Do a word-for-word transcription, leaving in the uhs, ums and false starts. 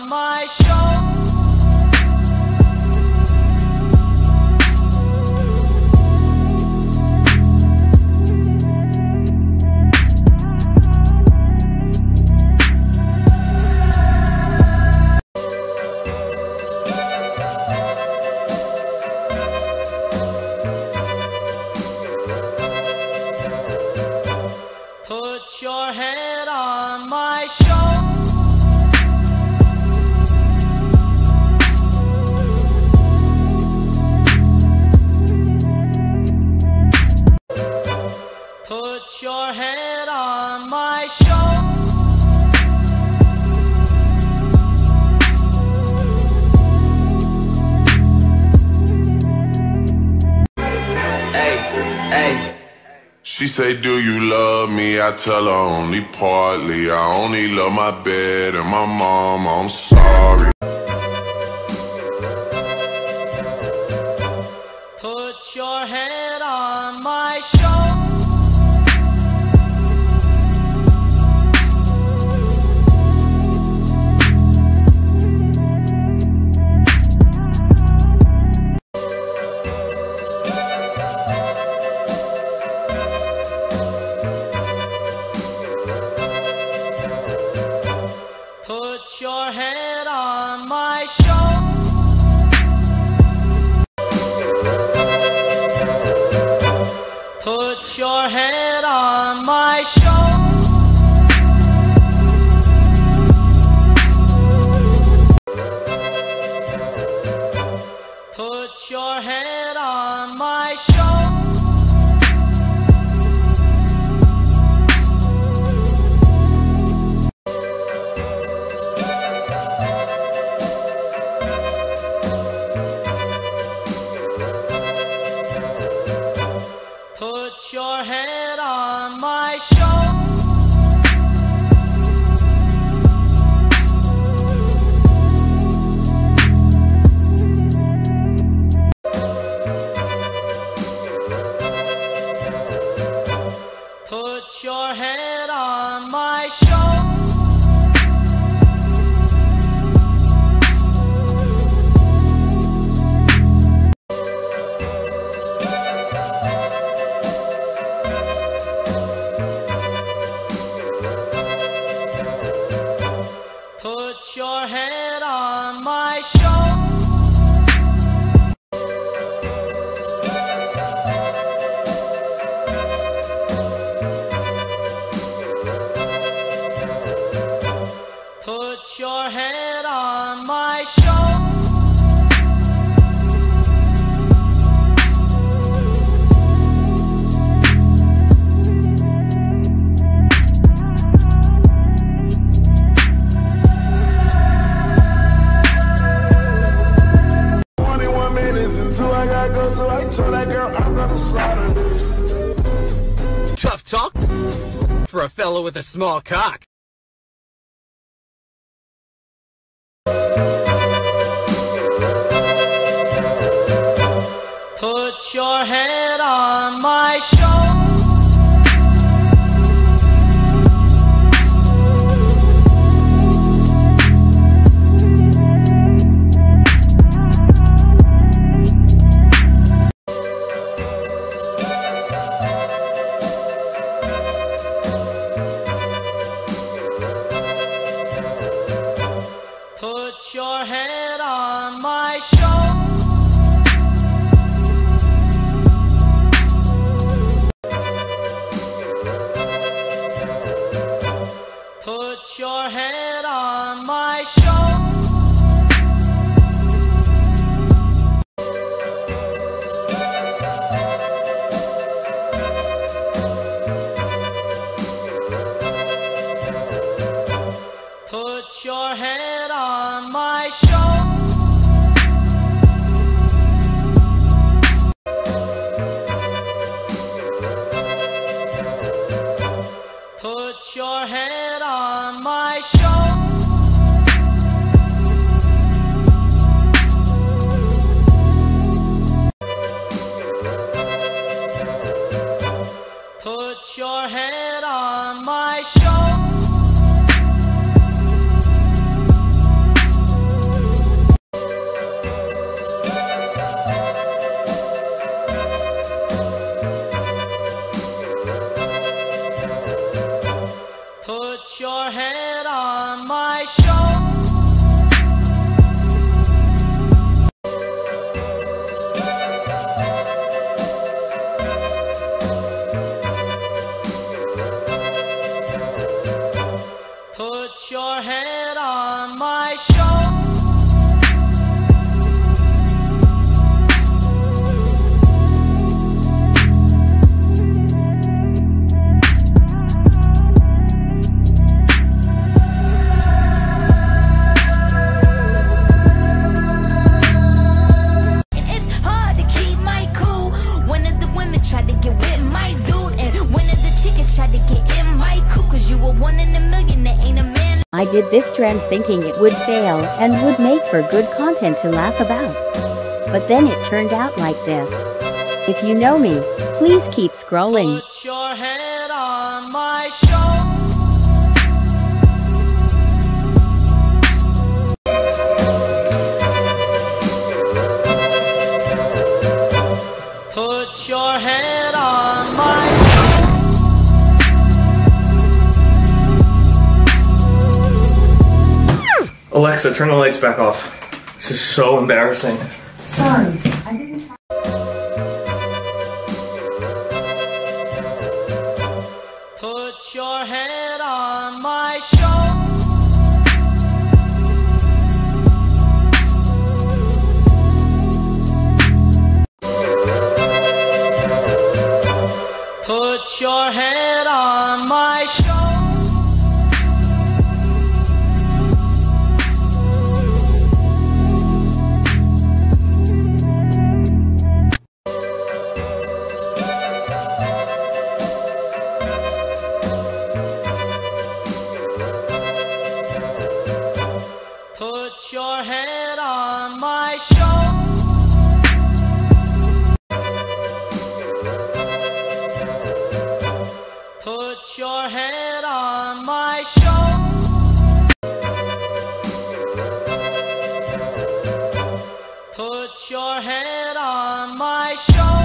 on my show. Put your head on my shoulder. Put your head on my shoulder. Hey, hey. She say, do you love me? I tell her only partly. I only love my bed and my mom, I'm sorry. Put your head on my shoulder. Put your head on my shoulder. Put your head on my shoulder. Put your head on my shoulder. Put your head on my shoulder. Put your head on my shoulder. Put your head on my shoulder. Put your head on my shoulder. Until I gotta go, so I told that girl I'm gonna slaughter this. Tough talk for a fellow with a small cock. Put your head on my shoulder. Put your head on my shoulder. Put your head on my shoulder. Put your head on my shoulder. Put your head on my shoulder. Put your head on my shoulder. shoulder. I did this trend thinking it would fail and would make for good content to laugh about. But then it turned out like this. If you know me, please keep scrolling. Put your head on my shoulder. Put your head on my shoulder. Alexa, turn the lights back off. This is so embarrassing. Sorry, I didn't. Put your head on my shoulder. Put your head on my shoulder. Put your head on my shoulder. Put your head on my shoulder. Put your head on my shoulder.